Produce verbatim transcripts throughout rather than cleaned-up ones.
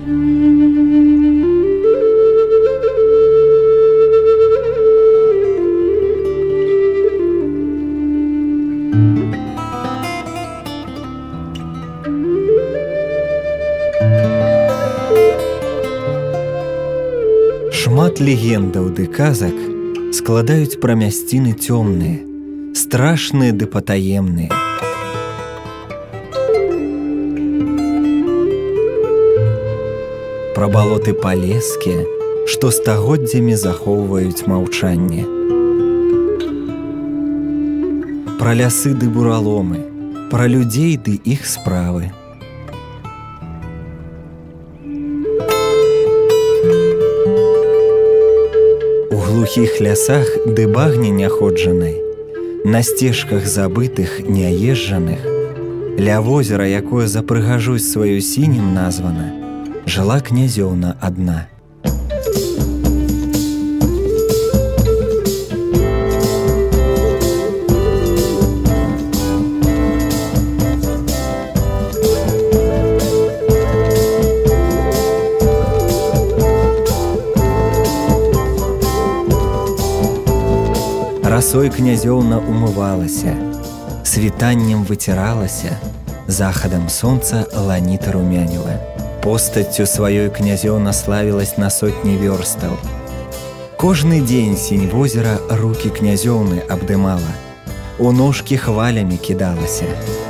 Шмат легендаў ды казак складаюць пра мясціны цёмныя, страшныя ды патаемныя. Пра балоты палескія, што стагоддзямі захоўваюць маўчанне. Пра лясы ды бураломы, пра людзей ды іх справы. У глухіх лясах ды багне няходжанай, на сцежках забытых, няезджаных, ля возера, якое за прыгажосць сваю сінім названа, жыла князёўна адна. Расой князёўна умывалася, світаннем выціралася, захадам сонца ланіта румяніла. Постаццю сваёй князёўна славілась на сотні вёрстаў. Кожны дзень сінь возера рукі князёўны абдымала, у ножкі хвалямі кідалася.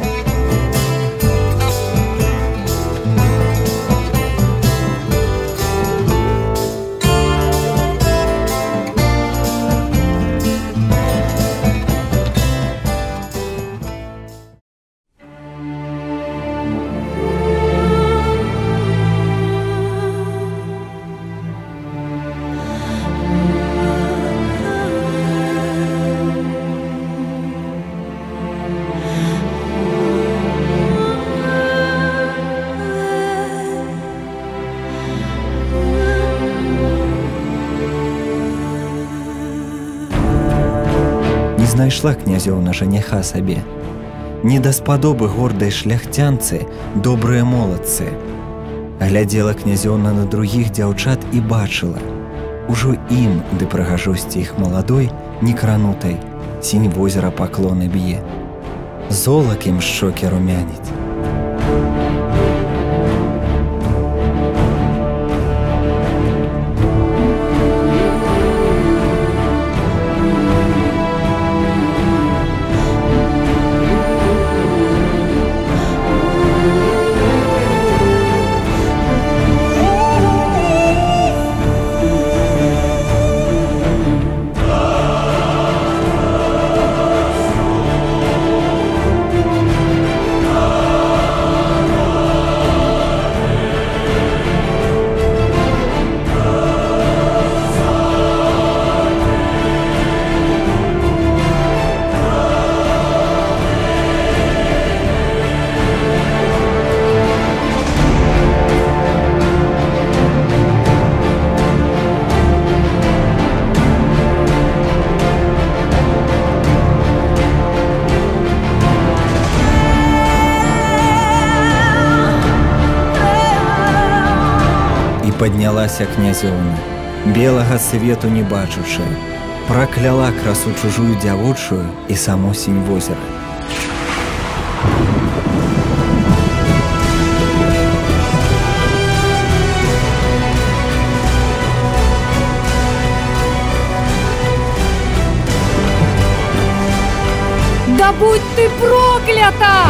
Знайшла князёўна жаніха сабе. Не даспадобы гордай шляхцянцы, добрыя моладцы. Глядзела князёўна на другіх дзяўчат і бачыла. Ужо ім, ды прыгажосці іх маладой, некранутай, сінь возера паклоны б'е. Золак ім шчокі румяніць. Паднялася князёўна, белага свету не бачучая, пракляла красу чужую дзявочую і саму сінь возера. Да будь ты проклята!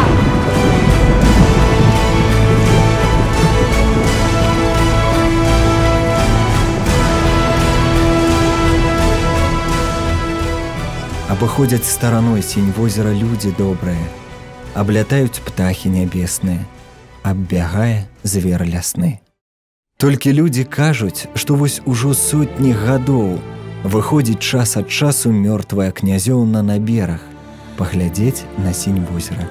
Абыходзяць стараной сінь возера людзі добрыя, аблятаюць птахі нябесныя, аббягае звер лясны. Толькі людзі кажуць, што вось ужо сотні гадоў выходзіць час ад часу мёртвая князёўна на бераг, паглядзець на сінь возера,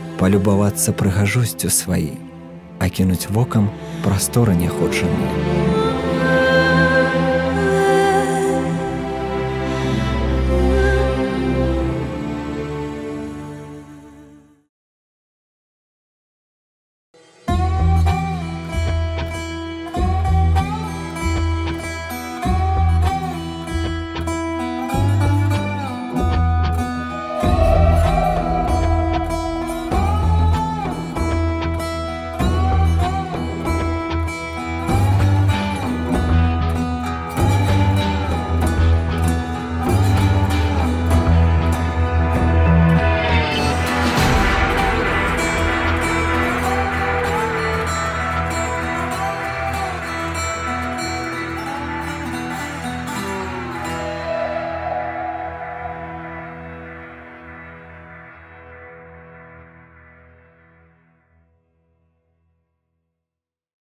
палюбавацца прыгажосцю сваей, а кінуць вокам прасторы няходжаныя.